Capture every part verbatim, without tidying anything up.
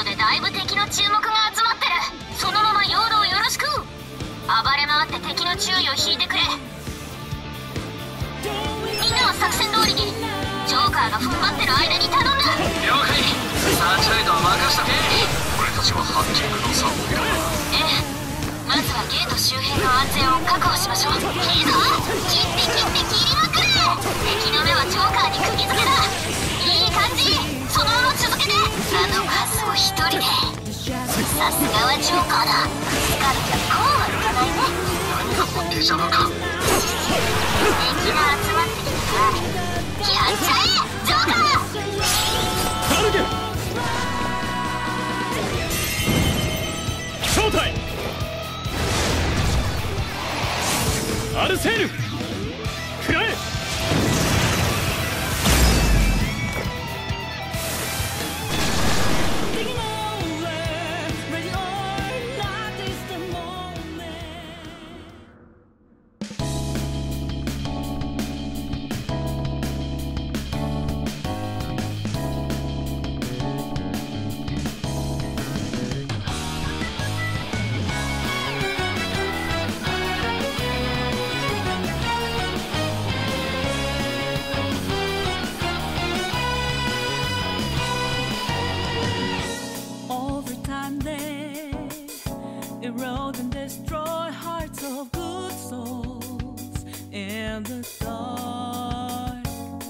のでだいぶ敵の注目が集まってる。そのまま陽動よろしく。暴れ回って敵の注意を引いてくれ。みんなは作戦通りに。ジョーカーが踏ん張ってる間に頼んだ。 了解。サーチライトは任しとけ。俺たちはハッキングのサポート。 ええ、まずはゲート周辺の安全を確保しましょう。いいぞ、切って切って切りまくれ。敵の目はジョーカーに釘付けだ。いい感じ。そのまま続けて。あの数を一人で。さすがはジョーカーだ。スカルじゃこうはいかないね。 何がデジャブか。 敵が集まってきたからやっちゃえジョーカー。 タルゲ正体アルセール食らえ。 Erode and destroy hearts of good souls in the dark,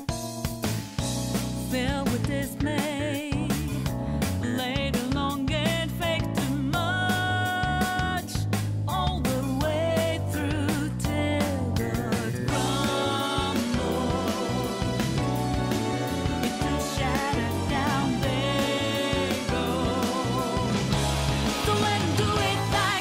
filled with dismay, laid along and fake too much, all the way through till the crumble. Into shattered down they go. Don't let 'em do it.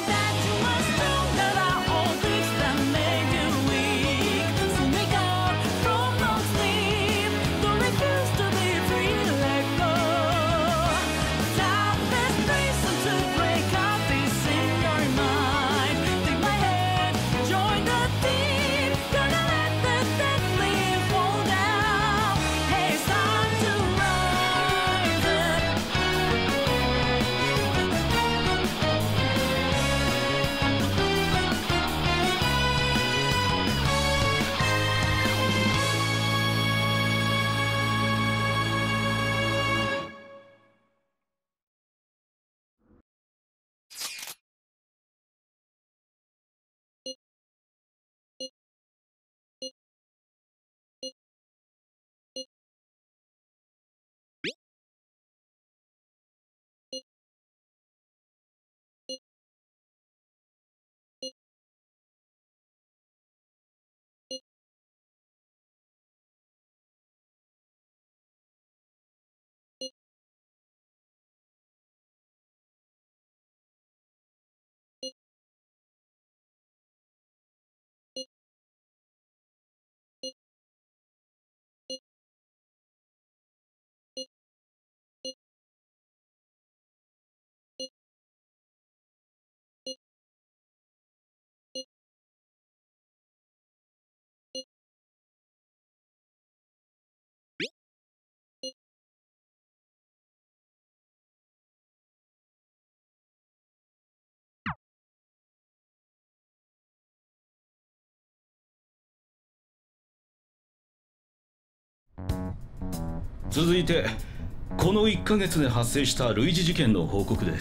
続いてこのいっかげつで発生した類似事件の報告です。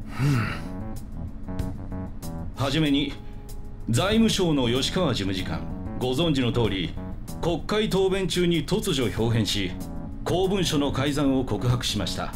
はじめに財務省の吉川事務次官、ご存知の通り国会答弁中に突如表変し公文書の改ざんを告白しました。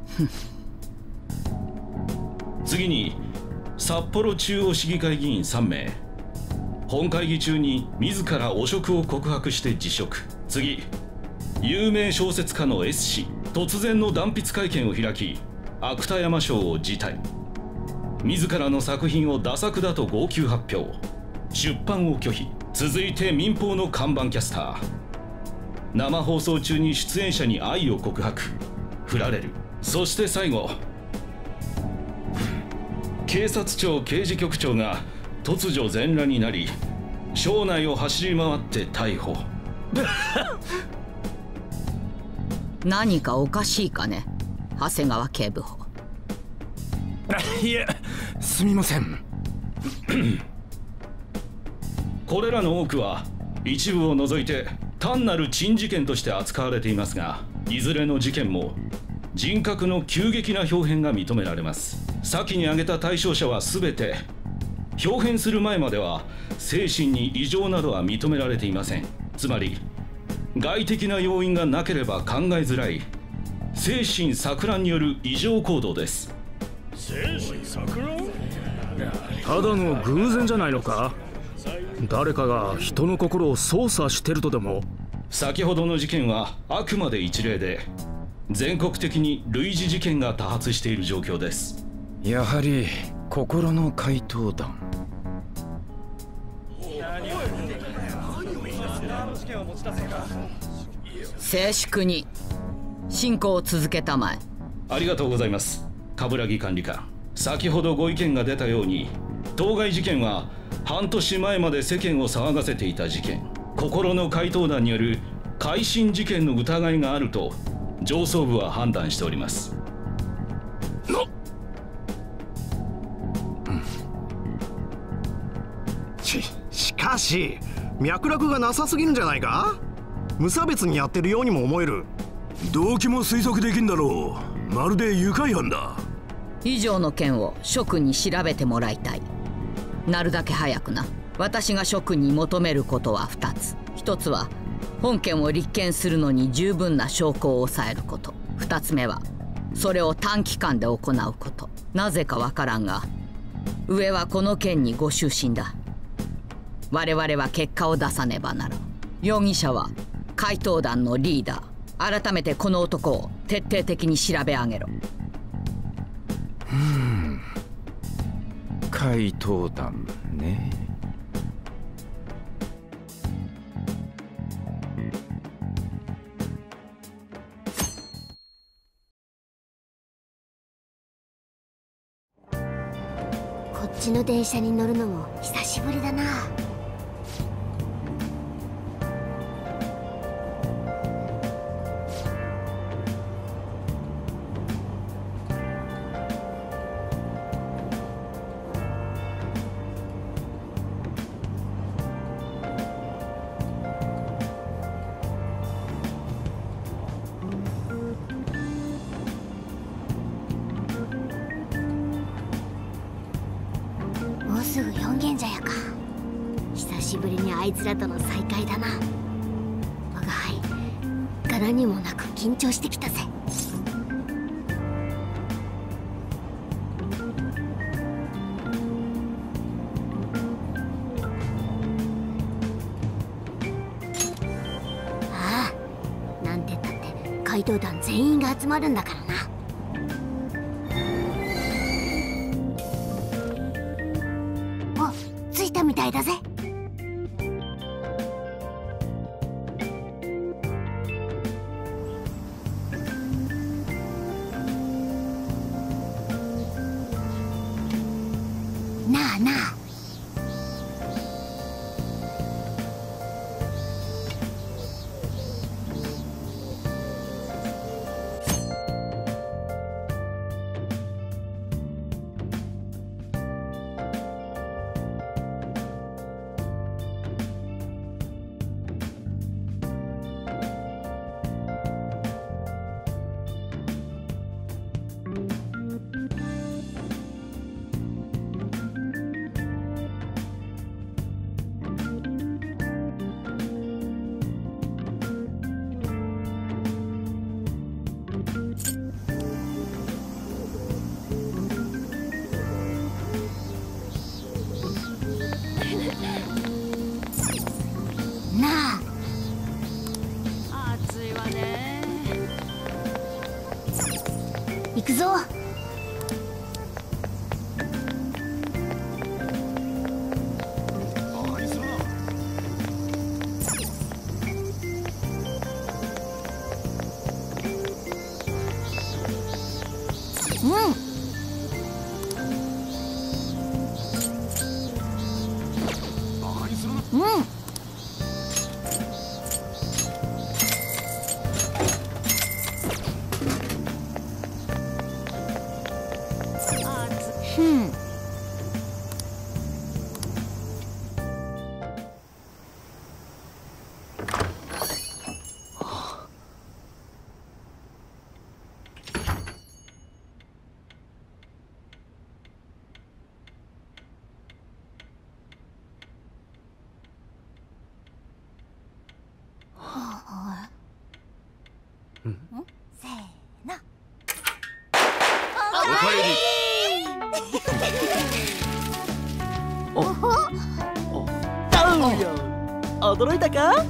次に札幌中央市議会議員さんめい、本会議中に自ら汚職を告白して辞職。次、有名小説家の S 氏、突然の断筆会見を開き芥山賞を辞退。自らの作品をダ作だと号泣発表、出版を拒否。続いて民放の看板キャスター、生放送中に出演者に愛を告白、振られる。そして最後、警察庁刑事局長が突如全裸になり省内を走り回って逮捕。 何かおかしいかね、長谷川警部補。 いえ、すみません。 これらの多くは一部を除いて単なる珍事件として扱われていますが、いずれの事件も人格の急激な表変が認められます。先に挙げた対象者は全て表変する前までは精神に異常などは認められていません。つまり外的な要因がなければ考えづらい精神錯乱による異常行動です。 精神錯乱？ただの偶然じゃないのか？誰かが人の心を操作してるとでも？ 先ほどの事件はあくまで一例で、全国的に類似事件が多発している状況です。 やはり心の怪盗団。 静粛に進行を続けたまえ。 ありがとうございます、冠城管理官。先ほどご意見が出たように、当該事件は半年前まで世間を騒がせていた事件、心の怪盗団による改心事件の疑いがあると上層部は判断しております。 な、うん、し、しかし脈絡がなさすぎるんじゃないか？無差別にやってるようにも思える。動機も推測できんだろう。まるで愉快犯だ。 以上の件を諸君に調べてもらいたい。なるだけ早くな。私が諸君に求めることはふたつ。ひとつは本件を立件するのに十分な証拠を抑えること。ふたつめはそれを短期間で行うこと。なぜかわからんが、上はこの件にご就寝だ。我々は結果を出さねばならん。容疑者は怪盗団のリーダー。改めてこの男を徹底的に調べ上げろ。 ふん、怪盗団ね。 こっちの電車に乗るのも久しぶりだな。もうすぐ四軒茶屋か。久しぶりにあいつらとの再会だな。我が輩柄にもなく緊張してきたぜ。ああ、なんてったって怪盗団全員が集まるんだからな。着いたみたいだぜ。なあなあ、なあ、 暑いわね。 行くぞ。うん。うん。 暑せーの。 おかえり。 おダウンよ。驚いたか？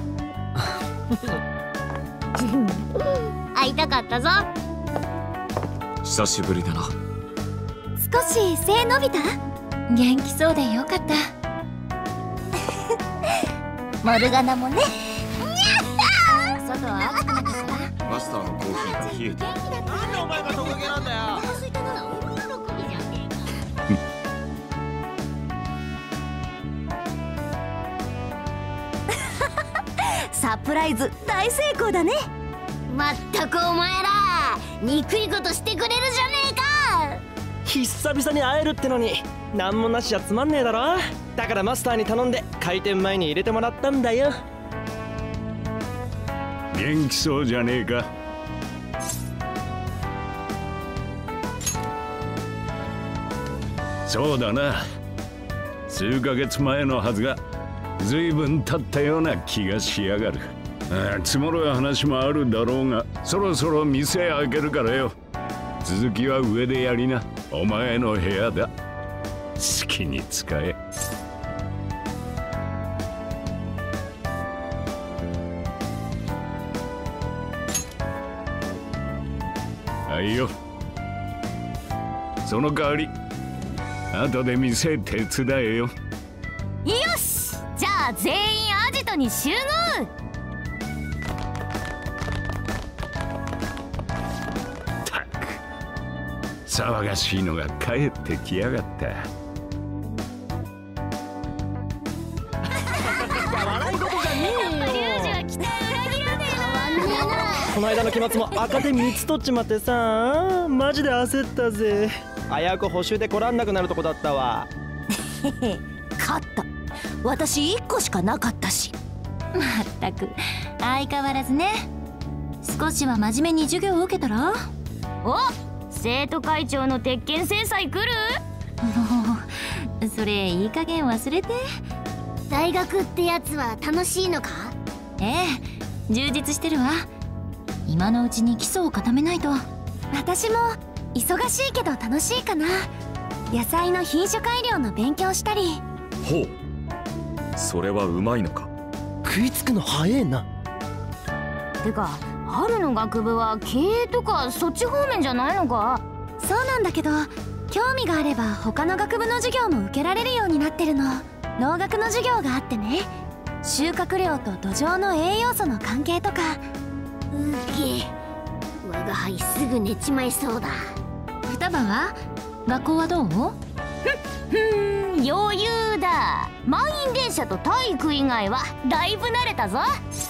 会いたかったぞ。 久しぶりだな。 少し背伸びた？元気そうでよかった。モルガナもね。外は暑くなったから。 マスターのコーヒーが冷えてる。 なんでお前がトカゲなんだよ。 サプライズ大成功だね。まったくお前ら憎いことしてくれるじゃねえか。 久々に会えるってのに何もなしじゃつまんねえだろ。だからマスターに頼んで開店前に入れてもらったんだよ。 元気そうじゃねえか。そうだな、数ヶ月前のはずが随分経ったような気がしやがる。ああ、積もる話もあるだろうが、そろそろ店開けるからよ。続きは上でやりな。お前の部屋だ。好きに使え。はいよ。その代わり後で店手伝えよ。 よし、じゃあ全員アジトに集合。 たく騒がしいのが帰ってきやがった。 笑い事じゃねえよ。 来た裏切らねえな。 この間の期末も赤点みっつ取っちまってさ、マジで焦ったぜ。危うく補習で来らんなくなるとこだったわ。 勝った。私いっこしかなかったし。まったく相変わらずね。少しは真面目に授業を受けたら。お、生徒会長の鉄拳制裁来る？もうそれいい加減忘れて。大学ってやつは楽しいのか？ええ、充実してるわ。今のうちに基礎を固めないと。私も忙しいけど楽しいかな。野菜の品種改良の勉強したり。 ほう、それはうまいのか？ 食いつくの早えな。 てか春の学部は経営とかそっち方面じゃないのか？そうなんだけど、興味があれば他の学部の授業も受けられるようになってるの。農学の授業があってね、収穫量と土壌の栄養素の関係とか。うげ、我が輩すぐ寝ちまいそうだ。双葉は学校はどう？ふんふん、余裕だ。満員電車と体育以外はだいぶ慣れたぞ。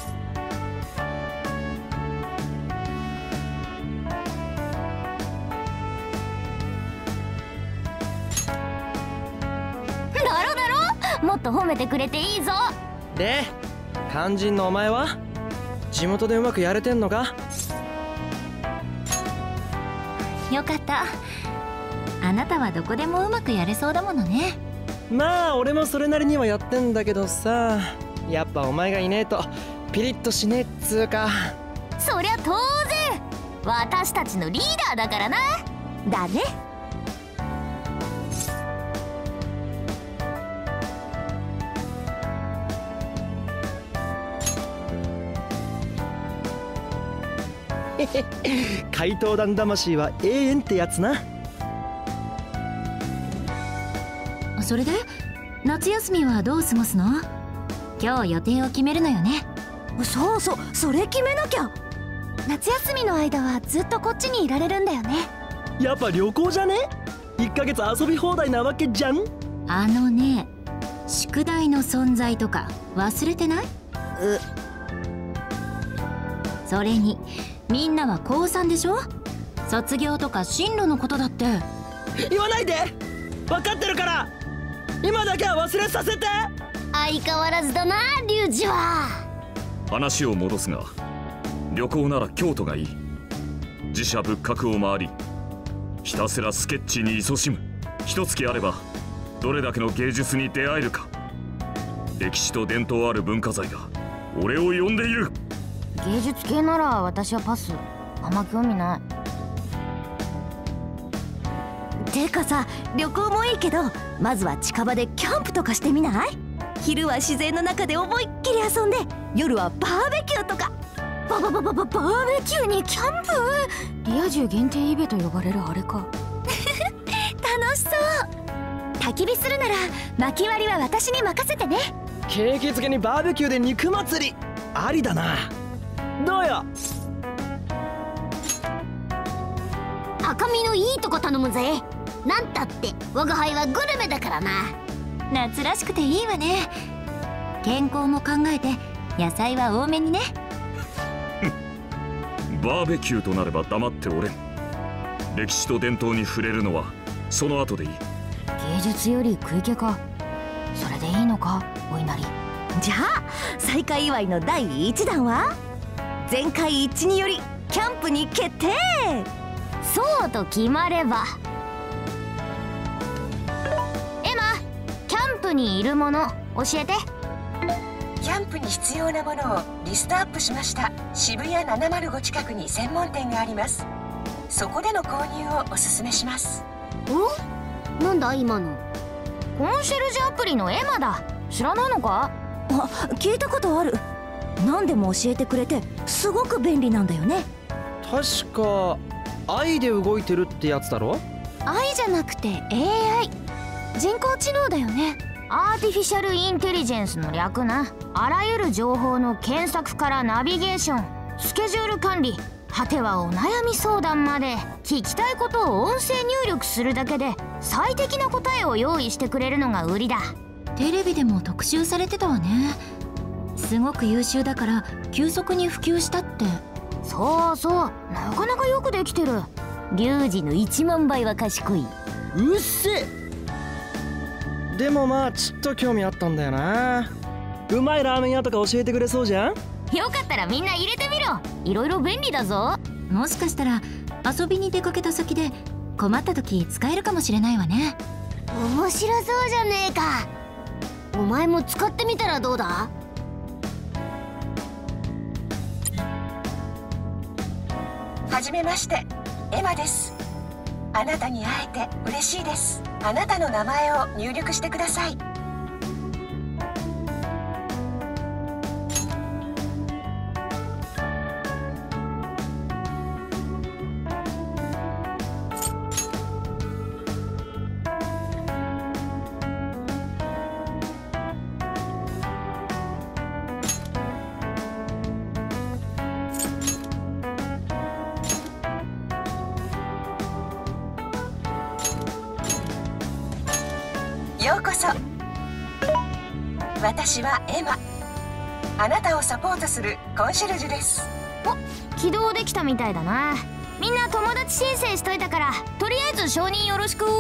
だろだろ、もっと褒めてくれていいぞ。 で、肝心のお前は地元でうまくやれてんのか？ よかった。あなたはどこでもうまくやれそうだものね。 まあ俺もそれなりにはやってんだけどさ、やっぱお前がいねえとピリッとしねえっつうか。 そりゃ当然、私たちのリーダーだからな。だね。 怪盗団魂は永遠ってやつな。 それで夏休みはどう過ごすの？今日予定を決めるのよね。そうそう、それ決めなきゃ。夏休みの間はずっとこっちにいられるんだよね。 やっぱ旅行じゃね？いっかげつ遊び放題なわけじゃん。 あのね、宿題の存在とか忘れてない？それにみんなは高さんでしょ？卒業とか進路のことだって。 言わないで、分かってるから。今だけは忘れさせて。 相変わらずだな、リュウジは。 話を戻すが、旅行なら京都がいい。自社仏閣を回り、ひたすらスケッチに勤しむ。一月あればどれだけの芸術に出会えるか。歴史と伝統ある文化財が俺を呼んでいる。 芸術系なら私はパス。あんま興味ない。 てかさ、旅行もいいけどまずは近場でキャンプとかしてみない？昼は自然の中で思いっきり遊んで、夜はバーベキューとか。 ババババババーベキューにキャンプ？リア充限定イベと呼ばれるあれか。 楽しそう。焚き火するなら薪割りは私に任せてね。 景気づけにバーベキューで肉祭りありだな。どうよ。 赤身のいいとこ頼むぜ。なんたって我が輩はグルメだからな。 夏らしくていいわね。健康も考えて野菜は多めにね。 バーベキューとなれば黙っておれん。歴史と伝統に触れるのはその後でいい。 芸術より食い気か。それでいいのかお稲荷。 じゃあ再開祝いのだいいちだんは全会一致によりキャンプに決定。 そうと決まれば。エマ、キャンプにいるもの教えて。 キャンプに必要なものをリストアップしました。渋谷ななまるご近くに専門店があります。そこでの購入をおすすめします。 お？なんだ今の。コンシェルジュアプリのエマだ。知らないのか？ あ、聞いたことある。何でも教えてくれてすごく便利なんだよね。 確か愛で動いてるってやつだろ。 愛じゃなくて エーアイ、 人工知能だよね。 アーティフィシャルインテリジェンスの略な。あらゆる情報の検索からナビゲーション、スケジュール管理、果てはお悩み相談まで、聞きたいことを音声入力するだけで最適な答えを用意してくれるのが売りだ。 テレビでも特集されてたわね。すごく優秀だから急速に普及したって。 そうそう、なかなかよくできてる。リュウジのいちまんばいは賢い。 うっせ。でもまあちょっと興味あったんだよな。うまいラーメン屋とか教えてくれそうじゃん。 よかったらみんな入れてみろ。いろいろ便利だぞ。 もしかしたら遊びに出かけた先で困った時使えるかもしれないわね。 面白そうじゃねえか。お前も使ってみたらどうだ？ はじめまして、エマです。あなたに会えて嬉しいです。あなたの名前を入力してください。ようこそ。私はエマ。あなたをサポートするコンシェルジュです。 お、起動できたみたいだな。みんな友達申請しといたから、とりあえず承認よろしく。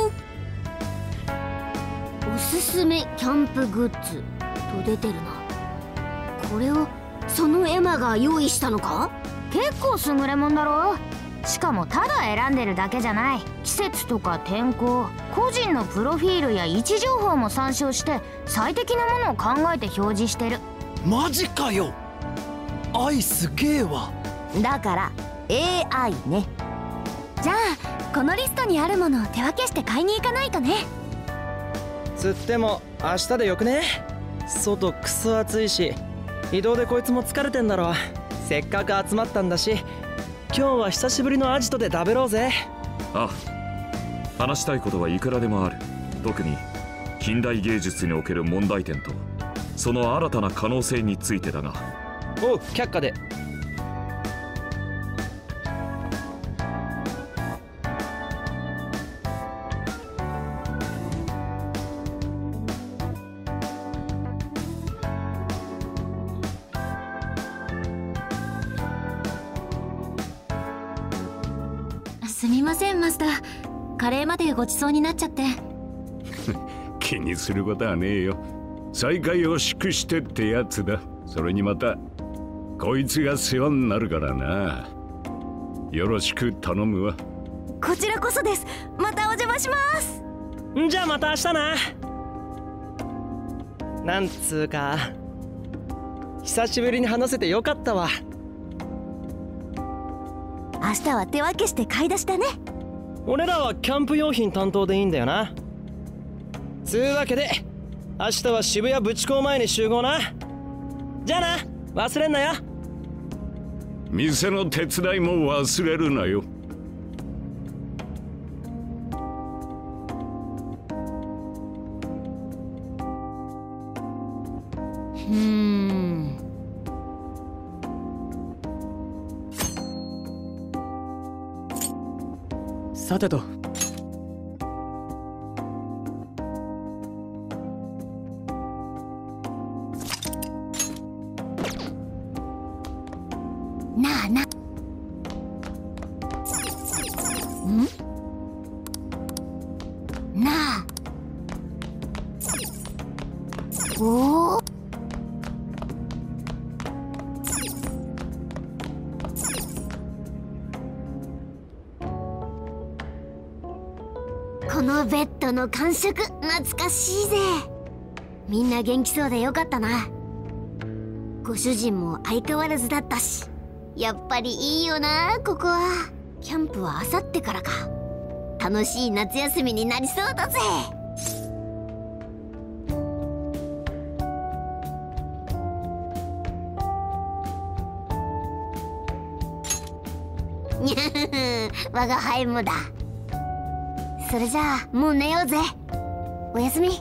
おすすめキャンプグッズと出てるな。これをそのエマが用意したのか？結構優れもんだろ。しかもただ選んでるだけじゃない。季節とか天候、個人のプロフィールや位置情報も参照して最適なものを考えて表示してる。 マジかよ。愛すげえわ。 だから エーアイ ね。じゃあこのリストにあるものを手分けして買いに行かないとね。 つっても明日でよくね。外クソ暑いし、移動でこいつも疲れてんだろ。せっかく集まったんだし、今日は久しぶりのアジトで食べろうぜ。 ああ、話したいことはいくらでもある。特に近代芸術における問題点とその新たな可能性についてだが。 おう、却下で。 すみませんマスター、カレーまでごちそうになっちゃって。 気にすることはねえよ。再会を祝してってやつだ。それにまたこいつが世話になるからな。よろしく頼むわ。 こちらこそです。またお邪魔します。 んじゃあまた明日な。なんつうか久しぶりに話せてよかったわ。 明日は手分けして買い出しだね。 俺らはキャンプ用品担当でいいんだよな。つうわけで明日は渋谷ブチ港前に集合な。じゃあな、忘れんなよ。 店の手伝いも忘れるなよ。 うーん。 さてと。 なあな。ん？なあ。おお。このベッドの感触懐かしいぜ。みんな元気そうでよかったな。ご主人も相変わらずだったし、やっぱりいいよなここは。キャンプはあさってからか。楽しい夏休みになりそうだぜ。にゃふ我がハイムだ。それじゃあもう寝ようぜ。おやすみ。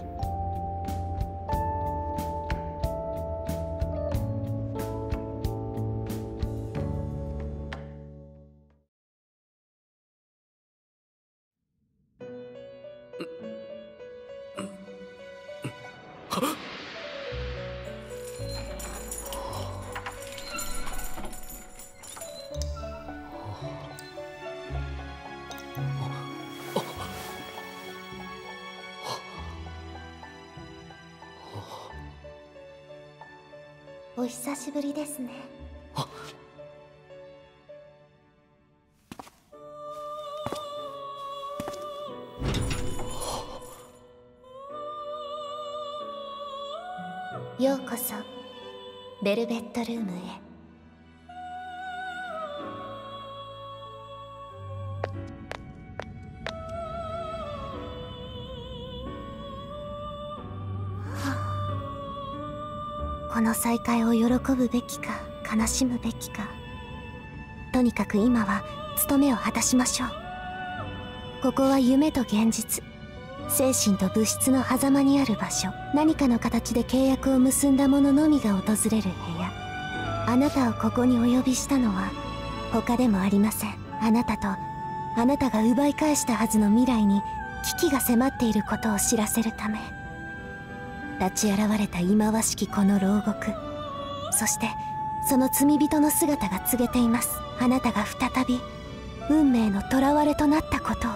お久しぶりですね。ようこそベルベットルームへ。この再会を喜ぶべきか悲しむべきか、とにかく今は務めを果たしましょう。ここは夢と現実、精神と物質の狭間にある場所。何かの形で契約を結んだ者のみが訪れる部屋。あなたをここにお呼びしたのは他でもありません。あなたとあなたが奪い返したはずの未来に危機が迫っていることを知らせるため。立ち現れた忌まわしきこの牢獄、そしてその罪人の姿が告げています。あなたが再び運命の囚われとなったことを。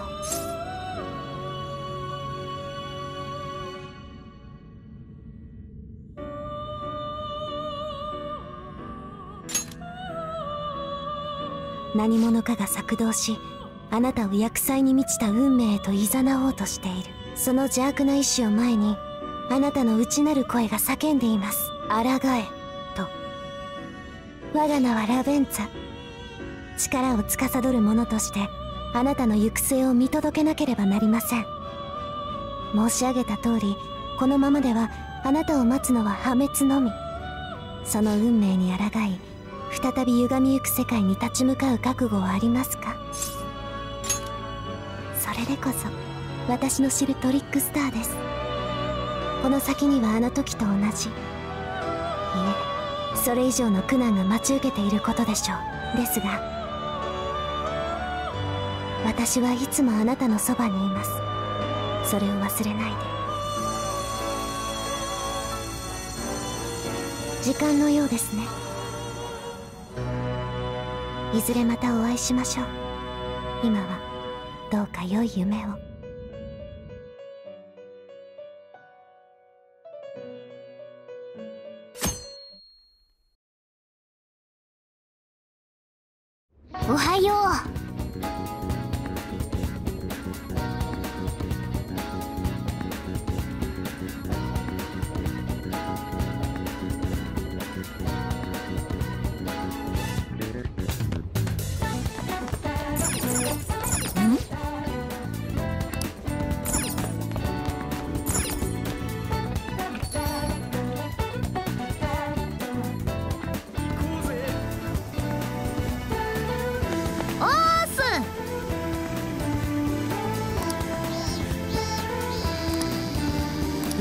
何者かが策動し、あなたを厄災に満ちた運命へと誘おうとしている。その邪悪な意志を前に、あなたの内なる声が叫んでいます。抗えと。我が名はラベンツァ。力を司る者としてあなたの行く末を見届けなければなりません。申し上げた通り、このままではあなたを待つのは破滅のみ。その運命に抗い、再び歪みゆく世界に立ち向かう覚悟はありますか？それでこそ私の知るトリックスターです。この先にはあの時と同じ、いえ、それ以上の苦難が待ち受けていることでしょう。ですが私はいつもあなたのそばにいます。それを忘れないで。時間のようですね。いずれまたお会いしましょう。今はどうか良い夢を。おはよう。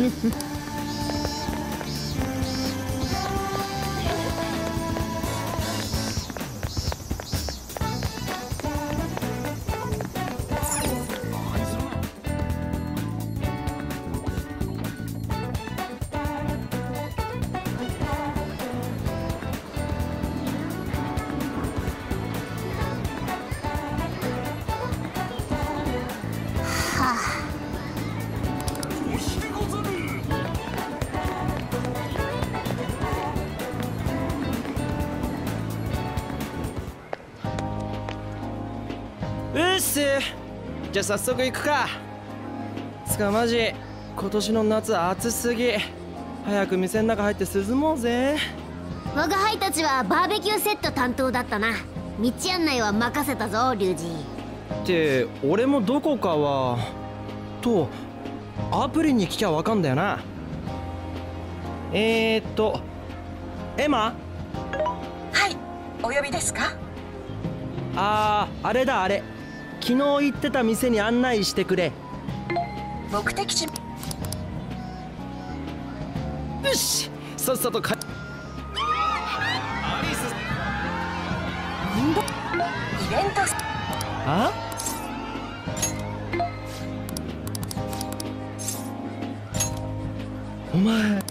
うっす。じゃあ早速行くか。つかマジ今年の夏暑すぎ。早く店の中入って涼もうぜ。 我が輩たちはバーベキューセット担当だったな。道案内は任せたぞ龍二。 って俺もどこかはとアプリに聞きゃわかんだよな。えーっとエマ。 はい、お呼びですか？ あーあれだあれ、昨日行ってた店に案内してくれ。 目的地。 よし、さっさとか。 イベント。 あ？お前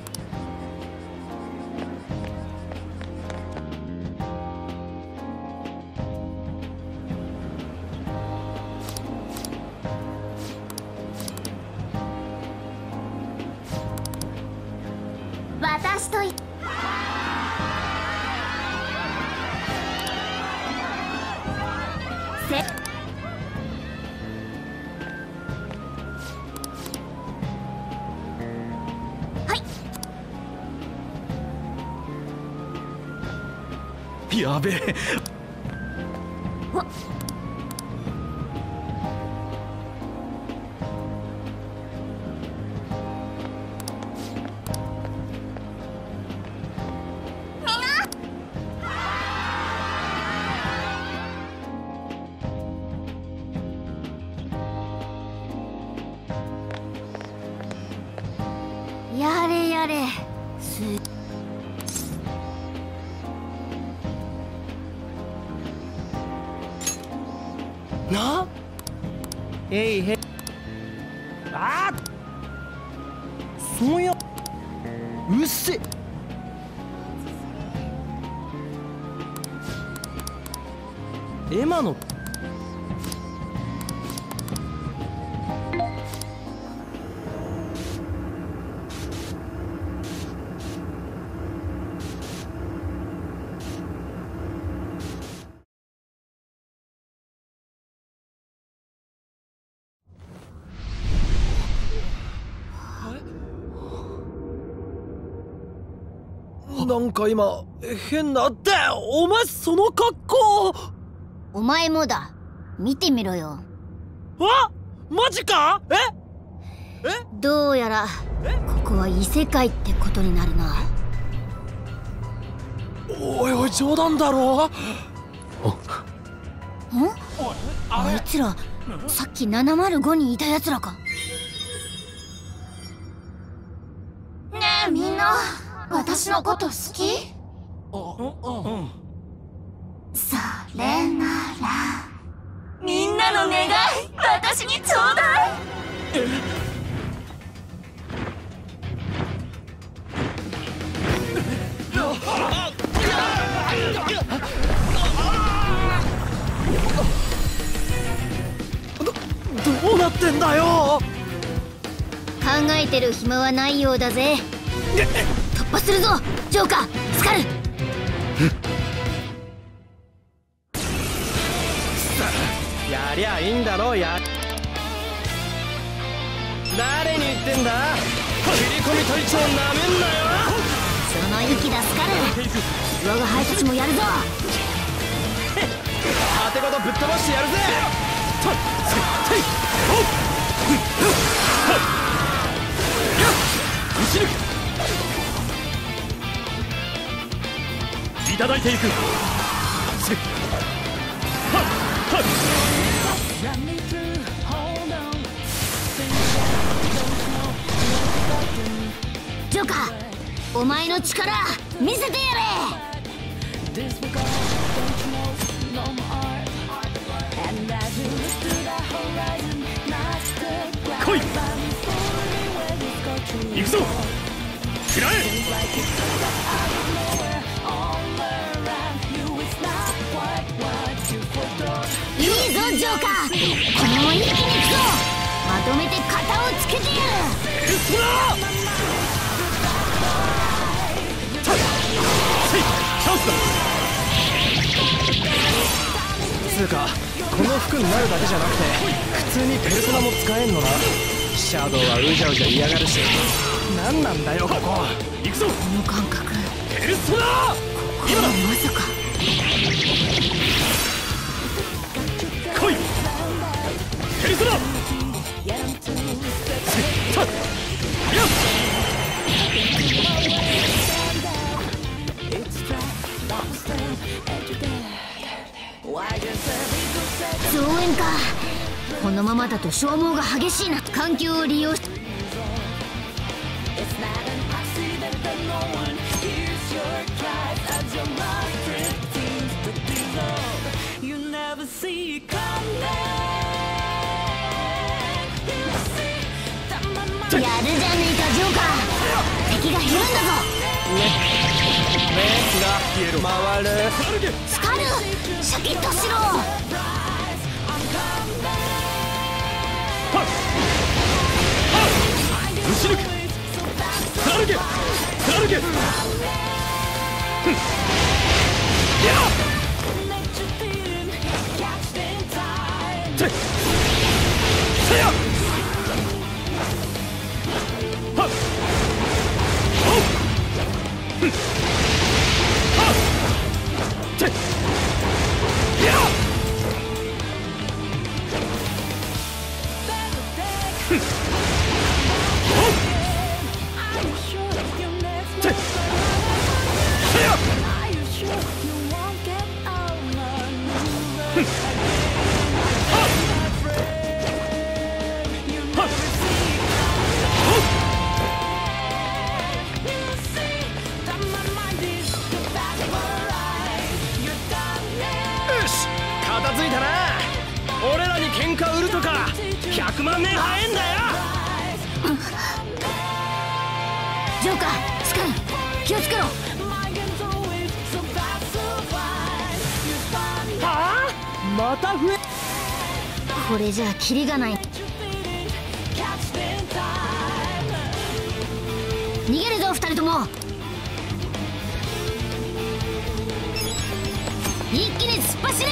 私といせやべえ。 やれやれすなえいへあーそうやうっせ。エマのなんか今変なってお前その格好。 お前もだ。見てみろよ。 わマジか。ええどうやらここは異世界ってことになるな。 おいおい冗談だろ。 んあいつらさっきななまるごにいたやつらか。ねえみんな私のこと好き？それならみんなの願い私にちょうだい。 どどうなってんだよ。 考えてる暇はないようだぜ。突破するぞジョーカースカル。 やりゃいいんだろう。や誰に言ってんだ。切り込み隊長なめんなよ。 その息だスカル。我が輩たちもやるぞ。 当てごとぶっ飛ばしてやるぜ。 いただいていく。 ジョーカー、お前の力見せてやれ。 来い、行くぞ、食らえ。 いいぞジョーカー、このまま一気に行くぞ。まとめて型をつけてやる。 エルソナーチャンスだ。 つうかこの服になるだけじゃなくて普通にペルソナも使えんのな。シャドウはうじゃうじゃ嫌がるし、何なんだよここ。 行くぞ、 この感覚、 ペルソナー今だ。まさか来い、ペルソナー増援か。このままだと消耗が激しいな。環境を利用しやるじゃねえかジョーカー、敵が減るんだぞ。 メスが回る。 スカル、シャキッとしろ。 打ち抜く、貫け、貫け。やっせせやはっおっはっせやっ片付いたな。俺らに喧嘩売るとかひゃくまん年早えんだよ。 ジョーカー、スカル、気をつけろ。 はあ、また増え。 これじゃあキリがない。逃げるぞ二人とも。一気に突っ走れ。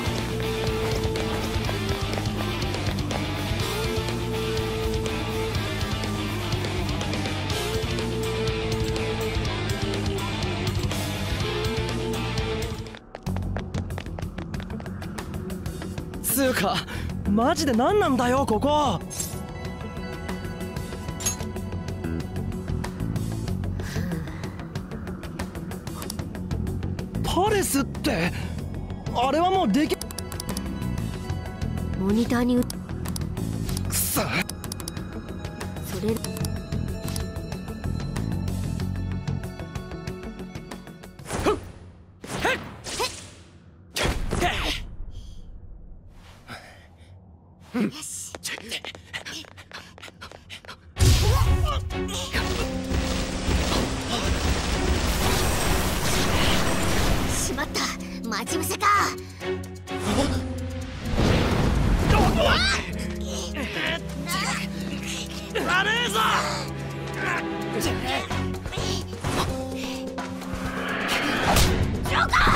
つうかマジで何なんだよここ。パレスってあれはもうでき。 モニターにうくそ、 それしまった、待ち伏せか。 あねえぞ。 ジョーカー、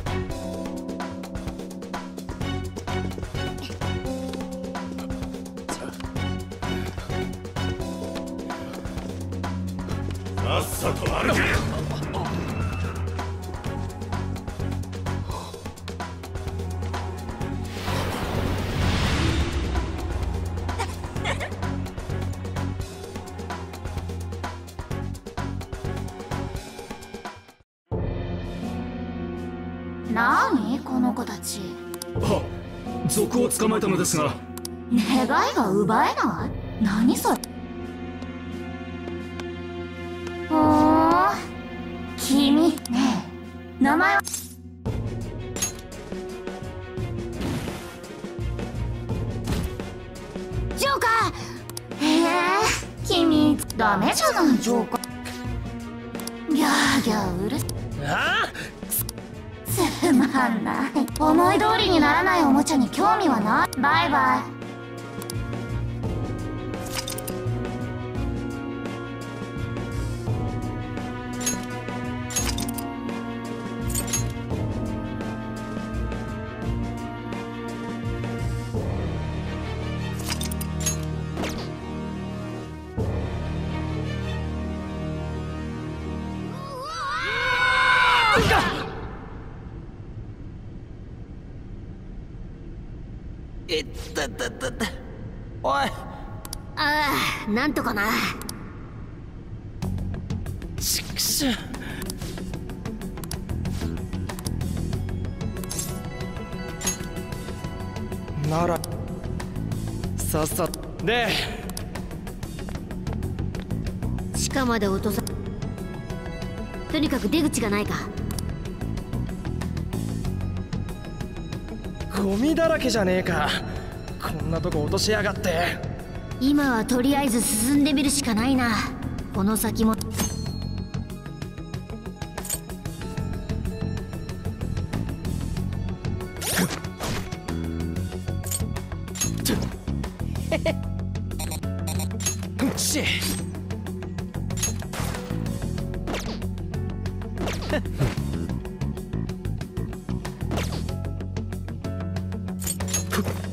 さっさと歩け。 なーにこの子たち。 はっ、賊を捕まえたのですが。 願いが奪えない。何それ。あダメじゃないジョーカー。ギャーギャーうるあつまんない。思い通りにならないおもちゃに興味はない。バイバイ。 いったったったったおい。 ああ、なんとかな。 ちくしゅならさっさで地下まで落とさ。とにかく出口がないか。 ゴミだらけじゃねえか。こんなとこ落としやがって。 今はとりあえず進んでみるしかないな。この先もしっ